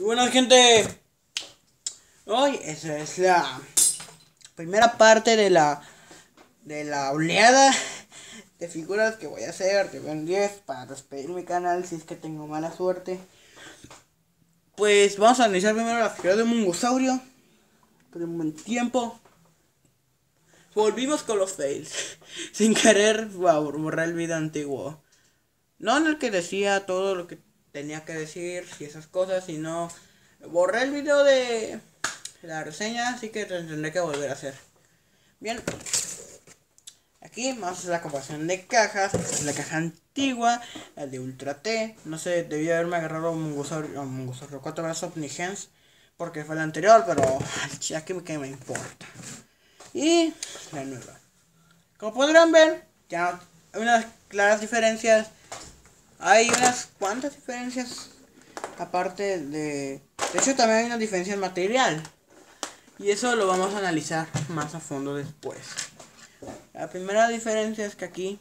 Y bueno, gente, hoy esa es la primera parte de la oleada de figuras que voy a hacer de Ben 10 para despedir mi canal si es que tengo mala suerte. Pues vamos a analizar primero la figura de Mungosaurio. Por un buen tiempo volvimos con los fails sin querer borrar el video antiguo. No en el que decía todo lo que tenía que decir y esas cosas, sino borré el video de la reseña, así que tendré que volver a hacer. Bien, aquí vamos a hacer la comparación de cajas. Esta es la caja antigua, la de Ultra T. No sé, debía haberme agarrado un Mungosaurio 4 brazos Omnigens, porque fue la anterior, pero ya que me importa. Y la nueva. Como podrán ver, ya hay unas claras diferencias. Hay unas cuantas diferencias. Aparte de hecho, también hay una diferencia en material. Y eso lo vamos a analizar más a fondo después. La primera diferencia es que aquí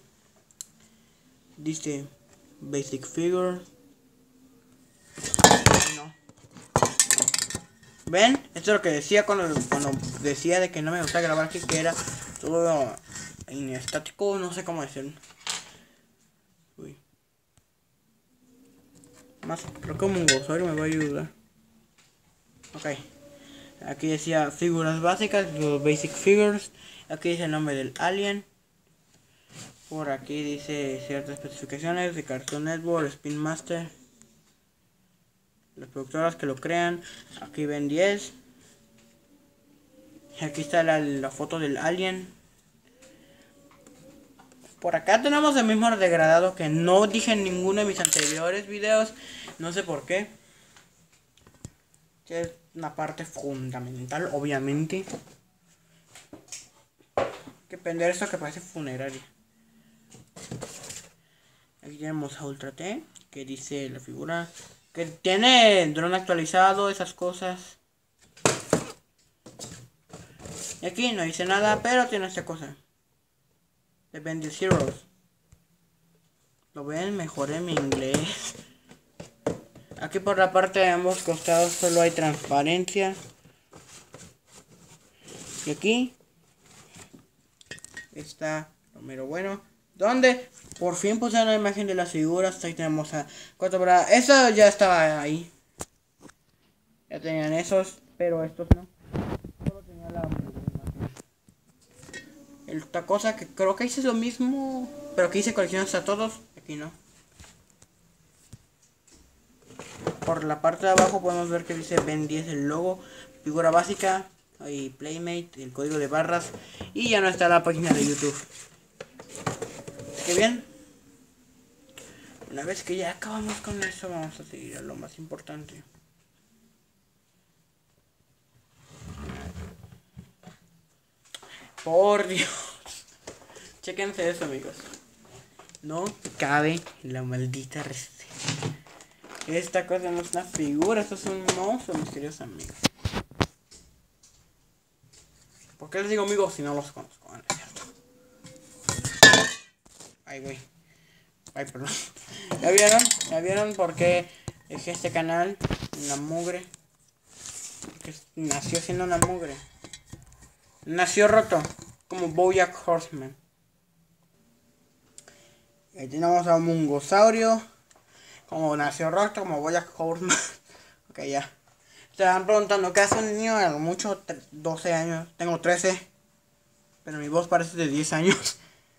dice Basic Figure. No. ¿Ven? Esto es lo que decía cuando decía de que no me gustaba grabar aquí, que era todo inestático, no sé cómo decirlo. Uy. Más, creo que un Mungosaurio me va a ayudar. Ok. Aquí decía figuras básicas, los basic figures. Aquí dice el nombre del alien. Por aquí dice ciertas especificaciones de Cartoon Network, Spin Master. Las productoras que lo crean. Aquí ven 10. Y aquí está la foto del alien. Por acá tenemos el mismo degradado que no dije en ninguno de mis anteriores videos. No sé por qué. Que es una parte fundamental, obviamente. Que prender esto que parece funeraria. Aquí tenemos a Ultra T, que dice la figura que tiene dron actualizado, esas cosas. Y aquí no dice nada, pero tiene esta cosa. The Bendy Zeros. Lo ven, mejoré mi inglés. Aquí por la parte de ambos costados solo hay transparencia. Y aquí está lo mero bueno, donde por fin puse la imagen de las figuras. Ahí tenemos a 4 brazos. Eso ya estaba ahí. Ya tenían esos, pero estos no. Solo tenía la esta cosa que creo que hice lo mismo, pero que hice colecciones a todos. Aquí no. Por la parte de abajo podemos ver que dice Ben 10 el logo, figura básica, hay Playmate, el código de barras y ya no está la página de YouTube. ¿Qué bien? Una vez que ya acabamos con eso, vamos a seguir a lo más importante. Por Dios. Chéquense eso, amigos. No cabe la maldita receta. Esta cosa no es una figura, esto es un monstruo, mis queridos amigos. ¿Por qué les digo amigos si no los conozco? Ah, no es cierto. Ay, güey. Ay, perdón. ¿Ya vieron? ¿Ya vieron por qué dejé este canal? Una mugre. Porque nació siendo una mugre. Nació roto. Como BoJack Horseman. Y ahí tenemos a un Mungosaurio. Como nació roto, como BoJack Horseman. Ok, ya. Se van preguntando, ¿qué hace un niño? A lo mucho 12 años. Tengo 13. Pero mi voz parece de 10 años.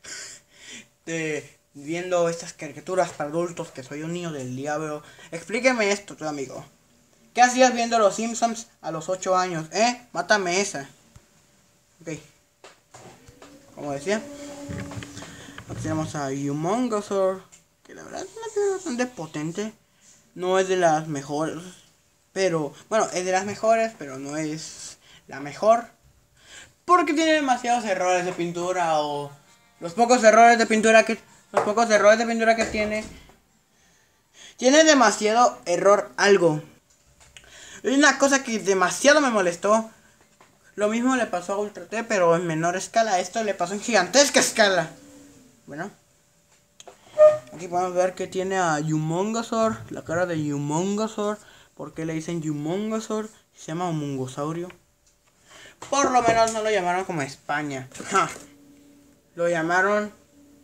Viendo estas caricaturas para adultos, que soy un niño del diablo. Explíqueme esto, tu amigo. ¿Qué hacías viendo los Simpsons a los 8 años? Mátame esa. Ok. Como decía. Aquí tenemos a Humongosaur. Que la verdad es una figura bastante potente. No es de las mejores. Pero, bueno, es de las mejores, pero no es la mejor. Porque tiene demasiados errores de pintura o... Los pocos errores de pintura que tiene. Tiene demasiado error algo. Es una cosa que demasiado me molestó. Lo mismo le pasó a Ultra T, pero en menor escala. Esto le pasó en gigantesca escala. Bueno. Aquí podemos ver que tiene a Humongosaur. La cara de Humongosaur. ¿Por qué le dicen Yumongosaur? Se llama Humongosaurio. Por lo menos no lo llamaron como España. Ja. Lo llamaron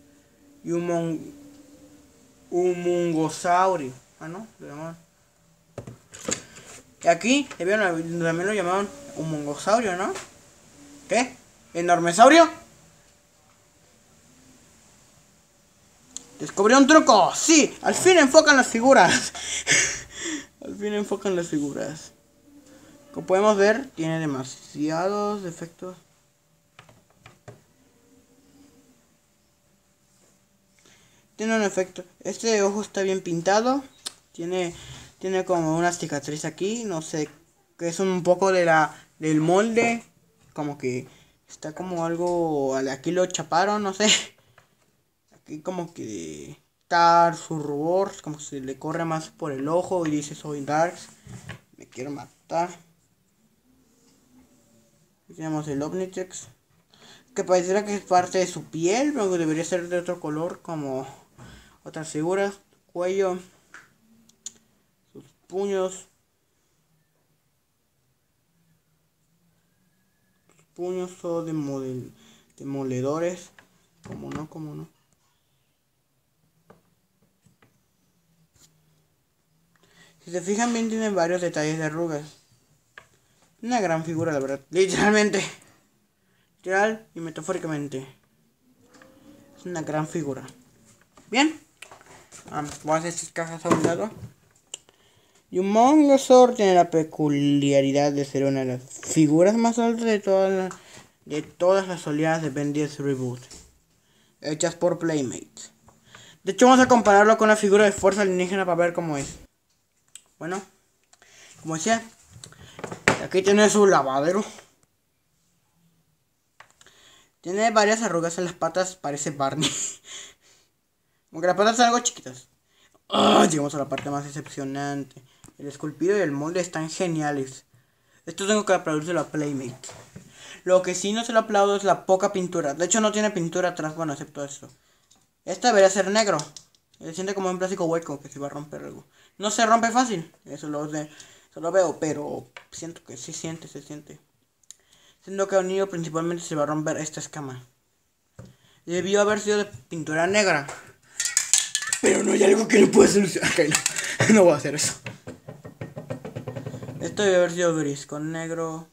Humongosaurio. Ah, no, lo llamaron. Y aquí también lo llamaron Humongosaurio, ¿no? ¿Qué? ¿Enormesaurio? ¡Descubrió un truco! ¡Sí! ¡Al fin enfocan las figuras! Al fin enfocan las figuras. Como podemos ver, tiene demasiados defectos. Tiene un efecto. Este ojo está bien pintado. Tiene como una cicatriz aquí. No sé. Que es un poco del molde. Como que está como algo. Aquí lo chaparon, no sé. Aquí como que está su rubor. Como si le corre más por el ojo. Y dice soy Darks. Me quiero matar. Aquí tenemos el Omnitrix. Que pareciera que es parte de su piel. Pero debería ser de otro color. Como otras figuras. Cuello. Sus puños. Sus puños son de moledores. Como no, como no. Si se fijan bien, tienen varios detalles de arrugas. Una gran figura, la verdad. Literalmente. Literal y metafóricamente. Es una gran figura. Bien. Voy a hacer estas cajas a un lado. Humongousaur tiene la peculiaridad de ser una de las figuras más altas de todas las oleadas de Ben 10 Reboot. Hechas por Playmates. De hecho, vamos a compararlo con la figura de Fuerza Alienígena para ver cómo es. Bueno, como decía, aquí tiene su lavadero. Tiene varias arrugas en las patas, parece Barney. Aunque las patas son algo chiquitas. Llegamos a la parte más decepcionante. El esculpido y el molde están geniales. Esto tengo que aplaudírselo a Playmate. Lo que sí no se lo aplaudo es la poca pintura. De hecho no tiene pintura atrás, bueno, excepto esto. Esta debería ser negro. Se siente como un plástico hueco que se va a romper algo. No se rompe fácil. Eso lo veo, pero siento que sí se siente. Siento que a un niño principalmente se va a romper esta escama. Debió haber sido de pintura negra. Pero no hay algo que no pueda solucionar. Okay, no voy a hacer eso. Esto debe haber sido gris con negro.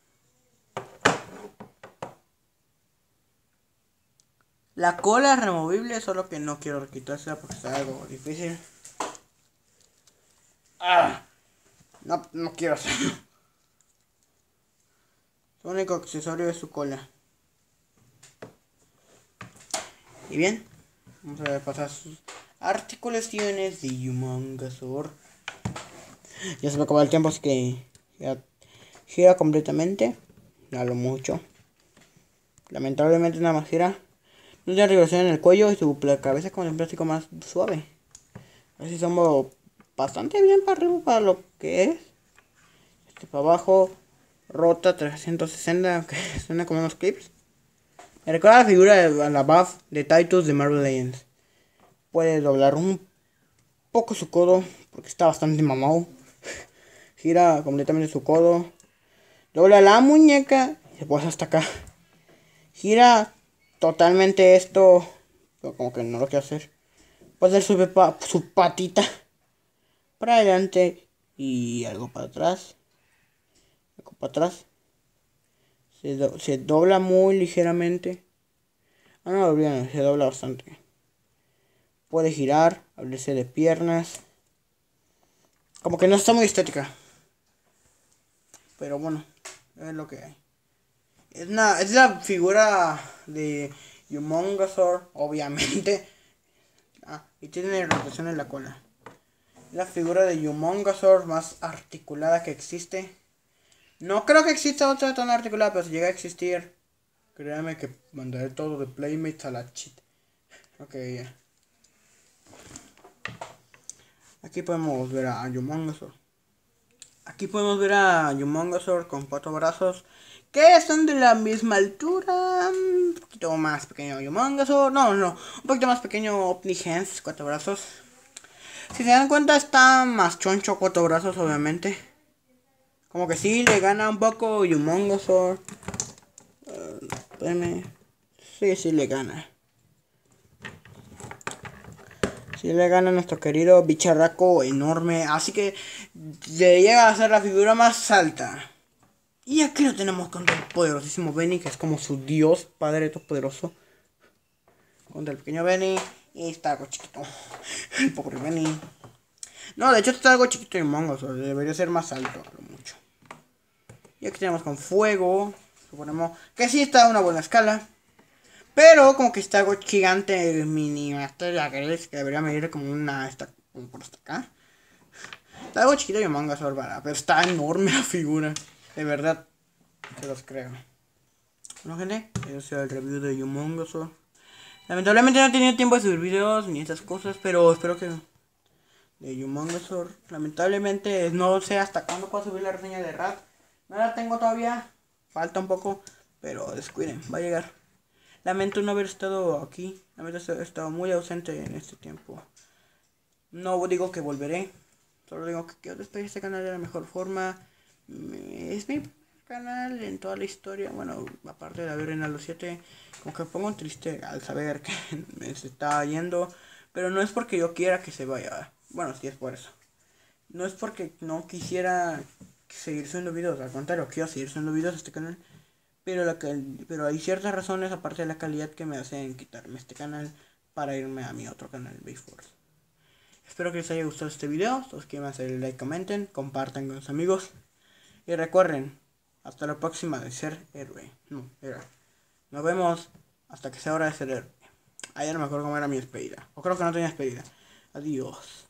La cola es removible, solo que no quiero quitársela porque está algo difícil. No quiero hacerlo. Su único accesorio es su cola. Y bien, vamos a pasar sus articulaciones de Humongousaur. Ya se me acabó el tiempo, así que ya gira completamente. A lo mucho. Lamentablemente nada más gira. No tiene regulación en el cuello y su cabeza es como un plástico más suave. Así somos bastante bien para arriba para lo que es. Este para abajo. Rota 360, aunque suena como unos clips. Me recuerda a la figura de la buff de Titus de Marvel Legends. Puede doblar un poco su codo, porque está bastante mamado. Gira completamente su codo. Dobla la muñeca y se pasa hasta acá. Gira totalmente esto, pero como que no lo quiero hacer. Puede hacer su patita para adelante y algo para atrás. Algo para atrás. Se dobla muy ligeramente. No, olvídalo, se dobla bastante. Puede girar, abrirse de piernas. Como que no está muy estética. Pero bueno, es lo que hay. Es la figura de Humongousaur, obviamente. Y tiene rotación en la cola. La figura de Humongousaur más articulada que existe. No creo que exista otra tan articulada, pero si llega a existir, créanme que mandaré todo de Playmates a la cheat. Ok, ya. Aquí podemos ver a Humongousaur. Aquí podemos ver a Humongousaur con 4 brazos que están de la misma altura. Un poquito más pequeño Humongousaur. No, un poquito más pequeño Omnihens, 4 brazos. Si se dan cuenta está más choncho Cotobrazos, obviamente. Como que sí le gana un poco Humongousaur. Sí le gana. Sí le gana a nuestro querido bicharraco enorme. Así que le llega a ser la figura más alta. Y aquí lo tenemos contra el poderosísimo Benny, que es como su dios, padre todopoderoso. Contra el pequeño Benny. Y está algo chiquito. El pobre Benny. No, de hecho está algo chiquito y Humongous. Debería ser más alto, a lo mucho. Y aquí tenemos con fuego. Suponemos que sí está a una buena escala. Pero como que está algo gigante, mini Master Gris, que debería medir como una como por hasta acá. Está algo chiquito y Humongous, bárbara, pero está enorme la figura. De verdad, se los creo. Bueno, gente, ese es el review de Humongous. Lamentablemente no he tenido tiempo de subir videos ni esas cosas, pero espero que de Humongous. Lamentablemente no sé hasta cuándo puedo subir la reseña de Rat. No la tengo todavía, falta un poco, pero descuiden, va a llegar. Lamento no haber estado aquí, lamento haber estado muy ausente en este tiempo. No digo que volveré, solo digo que quiero despedir este canal de la mejor forma. Es mi canal en toda la historia, bueno, aparte de haber en los 7, como que me pongo triste al saber que me se está yendo, pero no es porque yo quiera que se vaya, bueno, sí es por eso. No es porque no quisiera seguir subiendo videos, al contrario, quiero seguir subiendo videos a este canal. Pero hay ciertas razones, aparte de la calidad, que me hacen quitarme este canal para irme a mi otro canal, Bayforce. Espero que les haya gustado este video. Suscríbanse, hacer like, comenten, compartan con sus amigos. Y recuerden, hasta la próxima de ser héroe. No, héroe. Nos vemos hasta que sea hora de ser héroe. Ayer no me acuerdo cómo era mi despedida. O creo que no tenía despedida. Adiós.